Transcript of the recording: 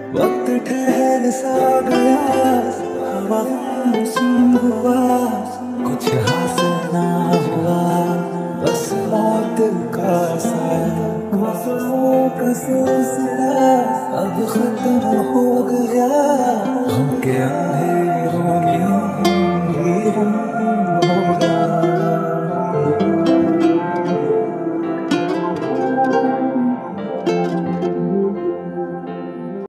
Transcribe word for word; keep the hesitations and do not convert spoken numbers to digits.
वक्त ठहर सा गया, हवा गुम हुआ, कुछ हासिल ना हुआ, बस मौत का साया। वफाओं का सिलसिला अब खत्म हो गया, हम के अंधेरे